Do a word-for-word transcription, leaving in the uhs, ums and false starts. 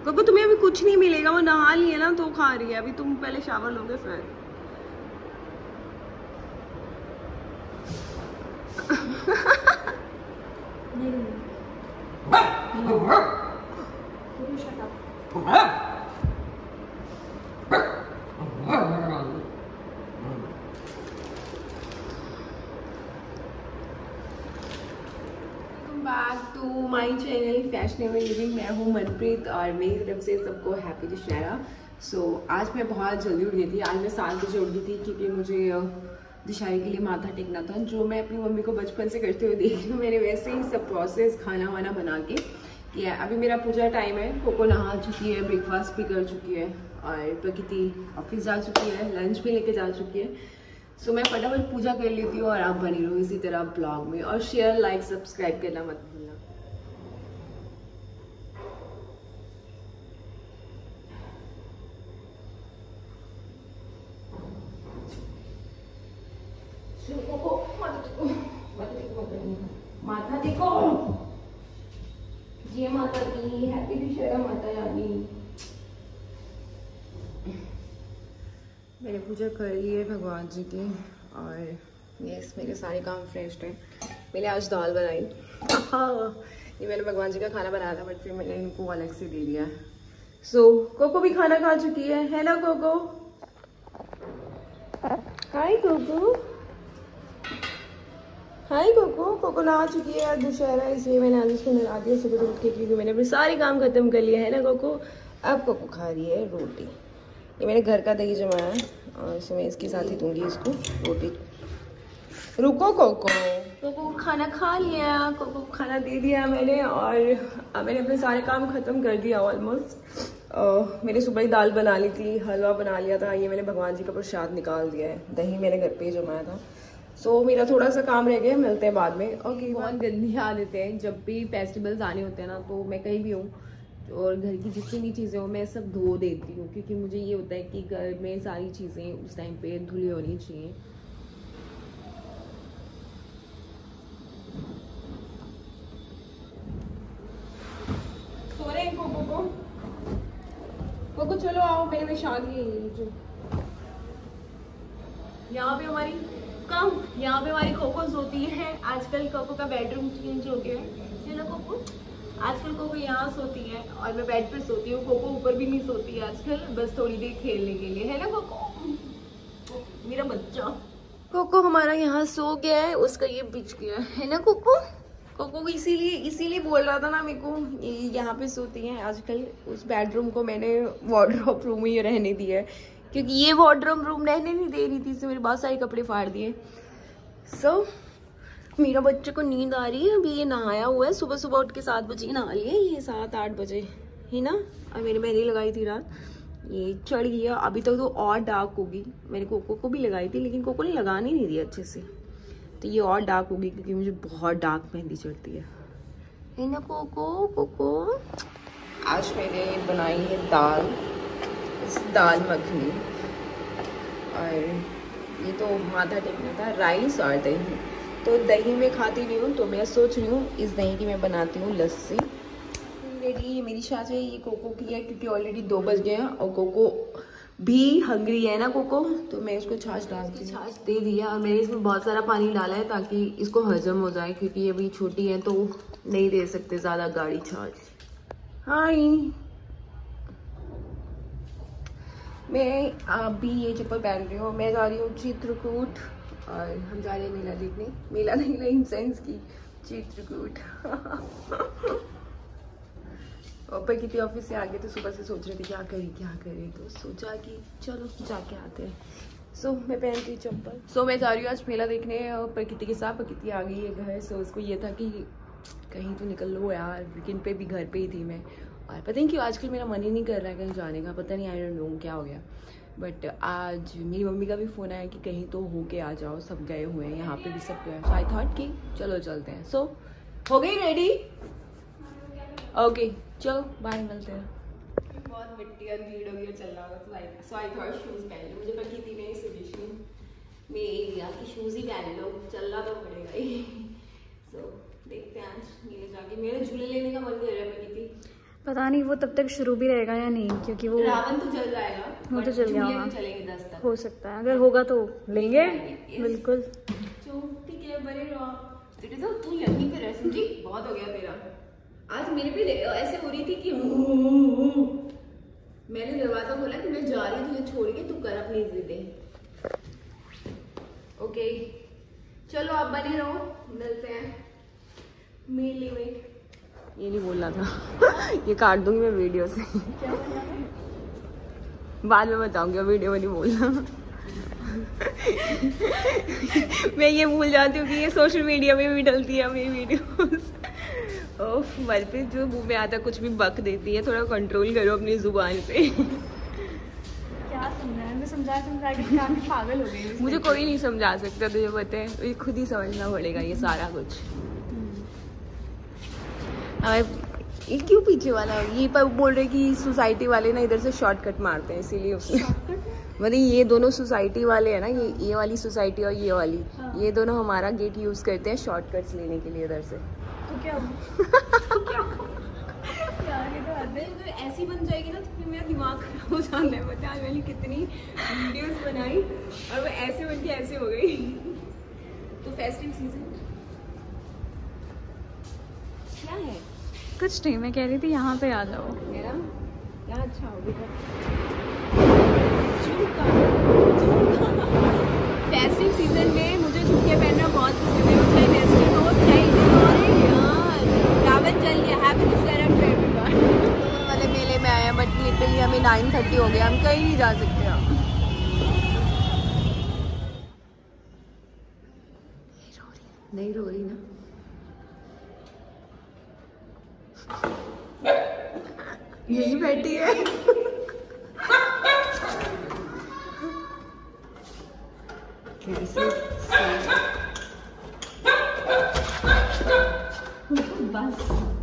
क्योंकि तुम्हें अभी कुछ नहीं मिलेगा, वो नहा ली है ना तो खा रही है। अभी तुम पहले शावर लोगे फिर। Back to my channel fashionable living. मैं हूँ मनप्रीत और मेरी तरफ से सबको हैप्पी दशहरा। सो आज मैं बहुत जल्दी उठ गई थी। आज मैं सात बजे उठ गई थी क्योंकि मुझे दशहरे के लिए माथा टेकना था, जो मैं अपनी मम्मी को बचपन से करते हुए देख रही हूँ। मैंने वैसे ही सब प्रोसेस खाना वाना बना के किया। अभी मेरा पूजा टाइम है। कोको नहा चुकी है, ब्रेकफास्ट भी कर चुकी है और प्रकृति ऑफिस जा चुकी है, लंच भी लेके जा चुकी है। सो मैं फटाफट पूजा कर लेती हूँ और आप बनी रहो इसी तरह ब्लॉग में। और शेयर लाइक सब्सक्राइब करना मत भूलना। माता देखो, जय माता दी, हैप्पी दशहरा माता रानी। मैंने पूजा कर ली है भगवान जी की और यस मेरे सारे काम फ्रेश है। मैंने आज दाल बनाई। ये मैंने भगवान जी का खाना बनाया था बट फिर मैंने इनको अलग से दे दिया। सो so, कोको भी खाना खा चुकी है। है ना Coco? Hi Coco, hi Coco. Coco नहा चुकी है, आज दशहरा इसलिए मैंने आज उसको नहा दिया सुबह उठ के क्योंकि मैंने अपने सारे काम खत्म कर लिए है ना कोको। अब कोको खा रही है रोटी। ये मैंने घर का दही जमाया है और इसे मैं इसके साथ ही दूंगी इसको रोटी। रुको कोको, कोको खाना खा लिया, कोको खाना दे दिया मैंने और मैंने अपने सारे काम खत्म कर दिया ऑलमोस्ट। मैंने सुबह ही दाल बना ली थी, हलवा बना लिया था। ये मैंने भगवान जी का प्रसाद निकाल दिया है। दही मैंने घर पे ही जमाया था। सो so, मेरा थोड़ा सा काम रह गया, मिलते हैं बाद में। ओके okay, बहुत गंदी आदत है। जब भी फेस्टिवल्स आने होते हैं ना तो मैं कहीं भी हूँ और घर की जितनी भी चीज़ें हो मैं सब धो देती हूँ क्योंकि मुझे ये होता है कि घर में सारी चीज़ें उस टाइम पे धुली होनी चाहिए। सो रहे हैं कोको को। कोको चलो आओ, मेरे में शादी है जो यहाँ पे हमारी कम यहाँ पे हमारी कोको सोती है। आजकल कोको का बेडरूम चेंज हो गया है ना कोको। आजकल कोको यहाँ सोती है और मैं बेड पे सोती हूँ। कोको ऊपर भी नहीं सोती है आजकल, बस थोड़ी देर खेलने के लिए। है ना कोको मेरा बच्चा। कोको हमारा यहाँ सो गया है, उसका ये बिछ गया है ना कोको। कोको इसीलिए इसीलिए बोल रहा था ना मेरे को, यहाँ पे सोती है आजकल। उस बेडरूम को मैंने वार्डरोब रूम ही रहने दिया है क्योंकि ये वार्डरोब रूम रहने नहीं दे रही थी, इससे मेरे बहुत सारे कपड़े फाड़ दिए। सो so, मेरा बच्चे को नींद आ रही है। अभी ये नहाया हुआ है, सुबह सुबह उठ के सात बजे नहा लिए, ये सात आठ बजे है ना। और मैंने मेहंदी लगाई थी रात, ये चढ़ गया। अभी तक तो और डार्क होगी। मैंने कोको को भी लगाई थी लेकिन कोको ने लगाने नहीं दिया अच्छे से, तो ये और डार्क होगी क्योंकि मुझे बहुत डार्क मेहंदी चढ़ती है है ना कोको। कोको आज मैंने बनाई है दाल, दाल मखनी और ये तो माथा टेकना था, राइस और दही। तो दही में खाती नहीं हूँ तो मैं सोच रही हूँ इस दही की मैं बनाती हूँ लस्सी। रेडी ये मेरी छाछ है, ये कोको की है क्योंकि ऑलरेडी दो बज गए हैं और कोको भी हंग्री है ना कोको, तो मैं इसको छाछ डालती हूँ। छाछ दे दिया और मैंने इसमें बहुत सारा पानी डाला है ताकि इसको हजम हो जाए क्योंकि ये अभी छोटी है तो नहीं दे सकते ज़्यादा गाढ़ी छाछ। हाय, मैं अभी ये चप्पल पहन रही हूँ। मैं जा रही हूँ चित्रकूट और हम जा रहे हैं मेला देखने। मेला नहीं इन सेंस की चित्रकूट। और प्रकृति ऑफिस से आ गए तो सुबह से सोच रहे थे क्या करें क्या करें, तो सोचा कि चलो जाके आते हैं। सो so, मैं पहनती हूँ चप्पल। सो so, मैं जा रही हूँ आज मेला देखने प्रकृति के साथ। प्रकृति आ गई है घर। सो so, उसको ये था कि कहीं तो निकल लो यार, वीकेंड पे भी घर पे ही थी मैं और पता नहीं क्यों आजकल मेरा मन ही नहीं कर रहा है कहीं जाने का। पता नहीं, आई डोंट नो क्या हो गया। बट आज मेरी मम्मी का भी फ़ोन आया कि कहीं तो होके आ जाओ, सब गए हुए हैं, यहाँ पे भी सब गए। सो आई थॉट कि चलो चलते हैं। सो so, हो गई रेडी? ओके चलो बाय, मिलते हैं। बहुत मिट्टी और भीड़ हो गई चल रहा होगा। सो आई थॉट शूज़ पहन लो। मुझे प्रकृति ने सजेशन में एरिया की शूज़ ही पहन लो, चलना तो पड़ेगा ही। सो देखते हैं आज मेरे जाके। मेरे झूले लेने का मन कर रहा है प्रकृति, पता नहीं वो तब तक शुरू भी रहेगा या नहीं, क्योंकि वो रावण तो चल जाएगा, वो तो चल गया, चलेंगे दस तक हो सकता है। अगर होगा तो लेंगे बिल्कुल। तो ठीक है, बने रहो बेटे, तो तू यहीं पे रह समझी, बहुत हो गया तेरा। आज मेरे भी ऐसे हो रही थी कि मैंने दरवाजा खोला कि मैं जा रही हूँ तुझे छोड़ के, तू कर अपनी जिद्दें। ओके चलो आप बने रहो, मिलते हैं मेले में। ये नहीं बोलना था ये काट दूंगी मैं वीडियो से। क्या बोलना है? बाद में बताऊंगी, वीडियो में नहीं बोलना। मैं ये भूल जाती हूँ कि ये सोशल मीडिया में भी डलती है मेरी वीडियोस। ओफ मनप्रीत जो मुंह में आता कुछ भी बक देती है, थोड़ा कंट्रोल करो अपनी जुबान पे। क्या समझाया मैं, समझा समझा के काफी पागल हो गई। मुझे कोई नहीं समझा सकता, तुझे पता है, ये खुद ही समझना पड़ेगा ये सारा कुछ। ये क्यों पीछे वाला, ये पर बोल रहे कि सोसाइटी वाले ना इधर से शॉर्टकट मारते हैं, इसीलिए उसने मतलब ये दोनों सोसाइटी वाले है ना, ये ये वाली सोसाइटी और ये वाली, हाँ। ये दोनों हमारा गेट यूज करते हैं शॉर्टकट्स लेने के लिए इधर से। तो क्या यार ये तो हद है। तो ऐसी बन जाएगी ना तो फिर मेरा दिमाग खराब हो जाता है। पता है मैंने कितनी वीडियोस बनाई और वो ऐसे बन के ऐसे हो गई। तो फेस्टिव सीजन क्या है? कुछ नहीं, मैं कह रही थी यहाँ पे आ जाओ। मेरा क्या अच्छा होगा। फेस्टिव सीजन में मुझे झुमके पहनना बहुत पसंद है, चाहे वेस्टर्न हो चाहे इंडियन हो। अरे यार रावण चल गया, हैप्पी दशहरा टू एवरीवन। वाले मेले में आए हैं बट लिटरली हमें नाइन थर्टी हो गया, हम कहीं नहीं जा सकते। हम नहीं रो रही ना, यही बैठी है। कैसे बस